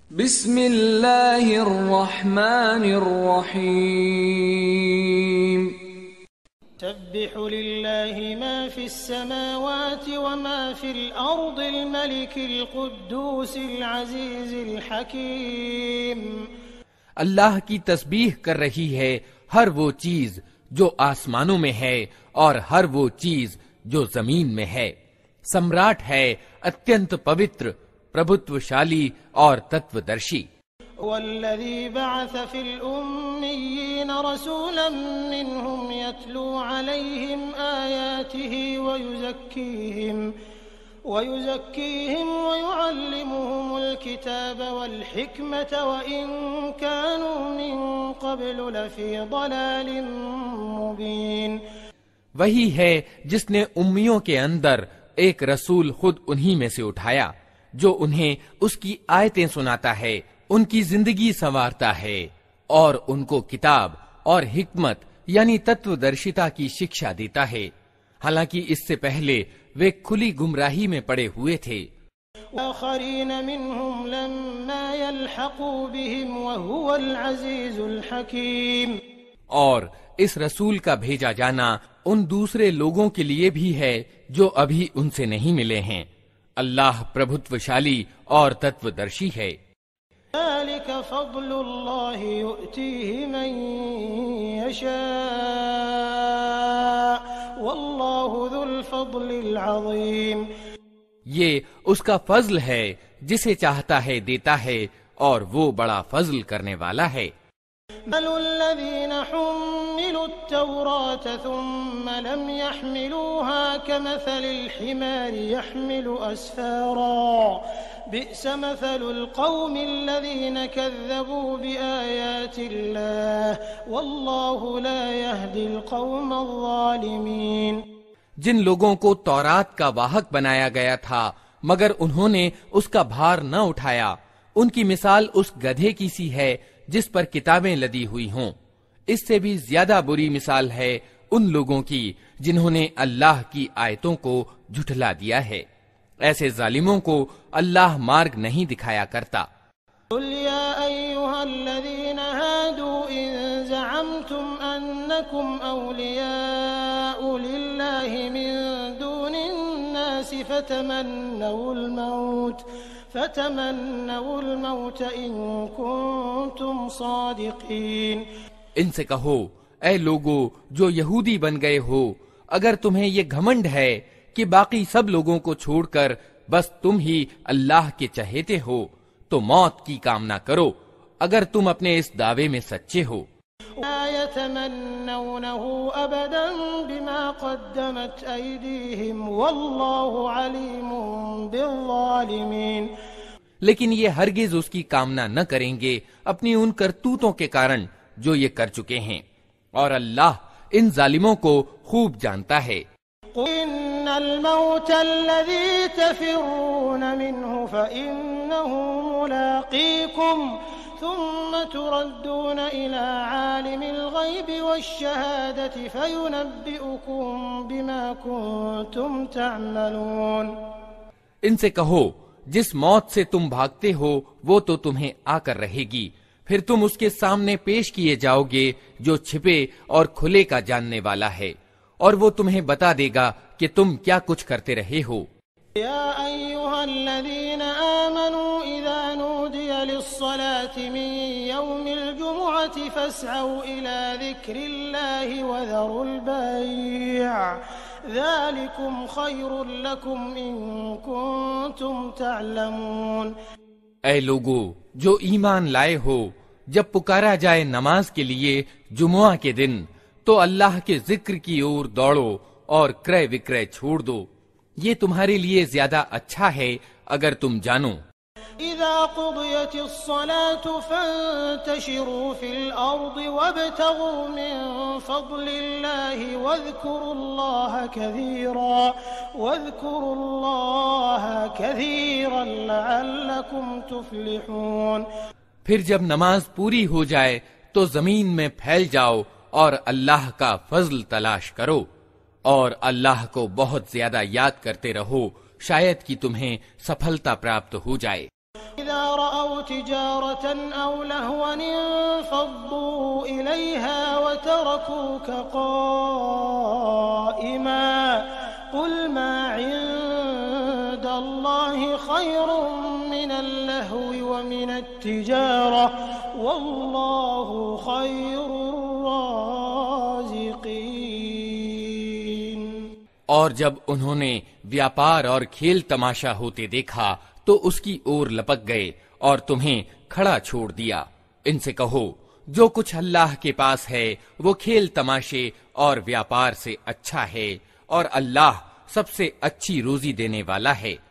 بسم اللہ الرحمن الرحیم سبح للہ ما فی السماوات وما فی الارض الملک القدوس العزیز الحکیم۔ اللہ کی تسبیح کر رہی ہے ہر وہ چیز جو آسمانوں میں ہے اور ہر وہ چیز جو زمین میں ہے، سمراٹ ہے، اتینت پوتر، پربھتوشالی اور تتودرشی۔ والذی بعث فی الأمیین رسولا منہم یتلو علیہم آیاتہ ویزکیہم ویعلمہم الکتاب والحکمة وإن كانوا من قبل لفی ضلال مبین۔ وہی ہے جس نے امیوں کے اندر ایک رسول خود انہی میں سے اٹھایا جو انہیں اس کی آیتیں سناتا ہے، ان کی زندگی سنوارتا ہے اور ان کو کتاب اور حکمت یعنی تتودرشتا کی شکشا دیتا ہے، حالانکہ اس سے پہلے وہ کھلی گمراہی میں پڑے ہوئے تھے۔ وآخرین منہم لما یلحقوا بہم وہو العزیز الحکیم۔ اور اس رسول کا بھیجا جانا ان دوسرے لوگوں کے لیے بھی ہے جو ابھی ان سے نہیں ملے ہیں، اللہ پربھتوشالی اور تتودرشی ہے۔ ذلك فضل اللہ یؤتیہ من یشاء واللہ ذو الفضل العظیم۔ یہ اس کا فضل ہے، جسے چاہتا ہے دیتا ہے، اور وہ بڑا فضل کرنے والا ہے۔ بل الذین حملوا التوراة ثم لم يحملوها كمثل الحمار يحمل أسفارا بئس مثل القوم الذين كذبوا بآيات الله والله لا يهدي القوم الظالمين۔ جن لوگوں کو تورات کا واہک بنایا گیا تھا مگر انہوں نے اس کا بھار نہ اٹھایا، ان کی مثال اس گدھے کی سی ہے جس پر کتابیں لدی ہوئی ہوں۔ اس سے بھی زیادہ بری مثال ہے ان لوگوں کی جنہوں نے اللہ کی آیتوں کو جھٹلا دیا ہے، ایسے ظالموں کو اللہ مارگ نہیں دکھایا کرتا۔ قل یا ایہا الذین ہادوا ان زعمتم انکم اولیاء للہ من دون الناس فتمنوا الموت ان کنتم صادقین۔ ان سے کہو، اے لوگو جو یہودی بن گئے ہو، اگر تمہیں یہ گھمنڈ ہے کہ باقی سب لوگوں کو چھوڑ کر بس تم ہی اللہ کے چہیتے ہو تو موت کی کامنا کرو اگر تم اپنے اس دعوے میں سچے ہو۔ لا يتمنونه ابدا بما قدمت ایدیہم واللہ علیم بالظالمین۔ لیکن یہ ہرگز اس کی کامنا نہ کریں گے اپنی ان کرتوتوں کے کارن جو یہ کر چکے ہیں، اور اللہ ان ظالموں کو خوب جانتا ہے۔ قل ان الموت الذي تفرون منه فإنه ملاقيكم ثم تردون إلى عالم الغيب والشهادة فينبئكم بما كنتم تعملون۔ ان سے کہو، جس موت سے تم بھاگتے ہو وہ تو تمہیں آ کر رہے گی، پھر تم اس کے سامنے پیش کیے جاؤ گے جو چھپے اور کھلے کا جاننے والا ہے، اور وہ تمہیں بتا دے گا کہ تم کیا کچھ کرتے رہے ہو۔ یا ایہا الذین آمنوا اذا نودی للصلاة من یوم الجمعة فاسعوا الى ذکر اللہ وذروا البیع ذالکم خیر لکم ان کنتم تعلمون۔ اے لوگو جو ایمان لائے ہو، جب پکارا جائے نماز کے لیے جمعہ کے دن تو اللہ کے ذکر کی اور دوڑو اور کرے وکرے چھوڑ دو، یہ تمہارے لیے زیادہ اچھا ہے اگر تم جانو۔ اذا قضیت الصلاة فانتشروا فی الارض وابتغوا من فضل اللہ واذکروا اللہ کثیرا لعلکم تفلحون۔ پھر جب نماز پوری ہو جائے تو زمین میں پھیل جاؤ اور اللہ کا فضل تلاش کرو، اور اللہ کو بہت زیادہ یاد کرتے رہو، شاید کہ تمہیں سفلتا پراپت ہو جائے۔ إذا رأوا تجارة أو لهوا انفضوا إليها وتركوك قائما قل ما عند الله خير من اللهو ومن التجارة والله خير الرازقين۔ اور جب انہوں نے ویاپار اور کھیل تماشا ہوتے دیکھا تو اس کی اور لپک گئے اور تمہیں کھڑا چھوڑ دیا۔ ان سے کہو جو کچھ اللہ کے پاس ہے وہ کھیل تماشے اور ویاپار سے اچھا ہے، اور اللہ سب سے اچھی روزی دینے والا ہے۔